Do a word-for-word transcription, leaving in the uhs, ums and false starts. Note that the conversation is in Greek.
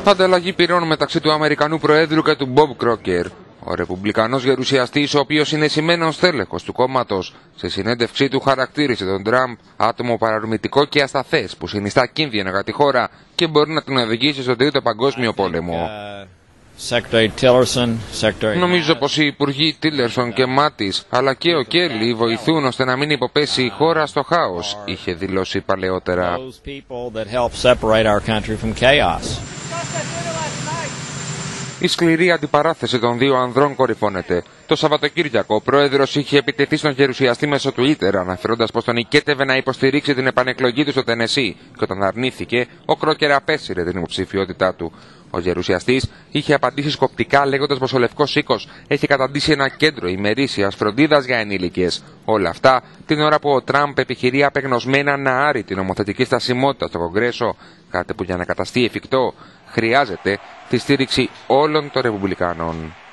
Ανταλλαγή πυρών μεταξύ του Αμερικανού Προέδρου και του Μπομπ Κρόκερ. Ο ρεπουμπλικανός γερουσιαστής, ο οποίος είναι σημαίνος τέλεχος του κόμματος, σε συνέντευξή του χαρακτήρισε τον Τραμπ άτομο παραρμητικό και ασταθές που συνιστά κίνδυνο για τη χώρα και μπορεί να την οδηγήσει στον Τρίτο Παγκόσμιο Πόλεμο. Νομίζω πως οι υπουργοί Τίλερσον και Μάτις αλλά και ο Κέλλι βοηθούν ώστε να μην υποπέσει η χώρα στο χάος, είχε δηλώσει παλαιότερα. Η σκληρή αντιπαράθεση των δύο ανδρών κορυφώνεται. Το Σαββατοκύριακο ο πρόεδρος είχε επιτεθεί στον γερουσιαστή μέσω Twitter, αναφέροντας πως τον οικέτευε να υποστηρίξει την επανεκλογή του στο Τενεσί, και όταν αρνήθηκε, ο Κρόκερ απέσυρε την υποψηφιότητά του. Ο γερουσιαστής είχε απαντήσει σκοπτικά, λέγοντας πως ο Λευκός Οίκος έχει καταντήσει ένα κέντρο ημερήσιας φροντίδας για ενήλικες. Όλα αυτά την ώρα που ο Τραμπ επιχειρεί απεγνωσμένα να άρει την νομοθετική στασιμότητα στο Κογκρέσο, κάτι που για να καταστεί εφικτό χρειάζεται τη στήριξη όλων των Ρεπουμπλικάνων.